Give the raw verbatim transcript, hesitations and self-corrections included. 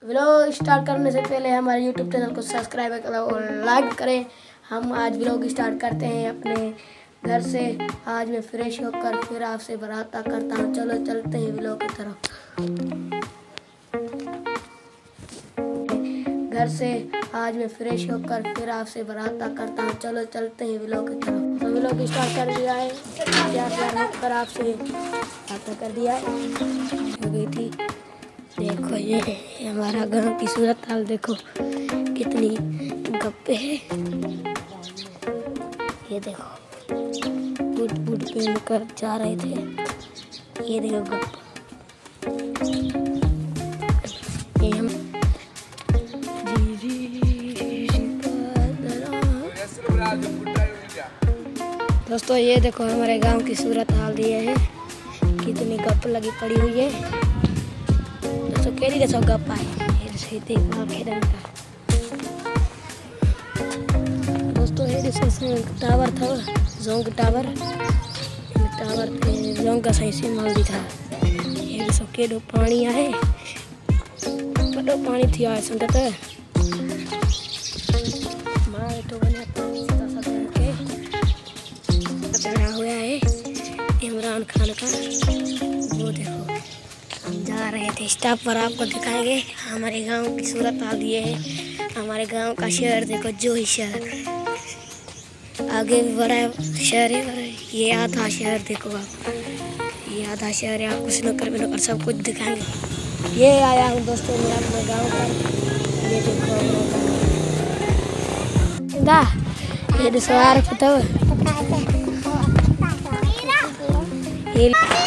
Vlog start करने से पहले हमारे यूट्यूब चैनल को सब्सक्राइब करें और लाइक करें। हम आज व्लॉग स्टार्ट करते हैं अपने घर से। आज मैं फ्रेश होकर फिर आपसे बात करता हूँ। चलो चलते हैं व्लॉग की तरफ। घर से आज मैं फ्रेश होकर फिर आपसे बात करता हूँ। चलो चलते हैं व्लॉग की तरफ। तो व्लॉग स्टार्ट कर दिया है। प्यार प्यार होकर आपसे बात कर दिया हो गई थी। देखो ये हमारा गांव की सूरत हाल देखो, कितनी गप्पे है। ये देखो बूट बूट पहन कर जा रहे थे। ये देखो गप्पा। ये हम दोस्तों ये देखो हमारे गांव की सूरत हाल दिए है, कितनी गप लगी पड़ी हुई है। दोस्तों केरी देखो गप्पा है। ये देखो खेलन का दोस्तों ये देखो टावर था, जोंग टावर टावर पे जोंग का सही से माल दिखा। ये देखो केडो पानी है, बड़ो पानी थी आए संगत मारे तो बने सीधा सा के बना हुआ है इमरान खान का। वो देखो हम जा रहे थे स्टॉप पर, आपको दिखाएंगे हमारे गांव की सूरत हाल ये है। हमारे गांव का शहर देखो, जो ही शहर आगे भी बड़ा शहर है। ये आधा शहर देखो आप, ये आधा शहर है। आपको स्नोकर में नोकर सब कुछ दिखाएंगे। ये आया हूँ दोस्तों मैं अपने गाँव पर। ये देखो दा ये देखो यार पता है ये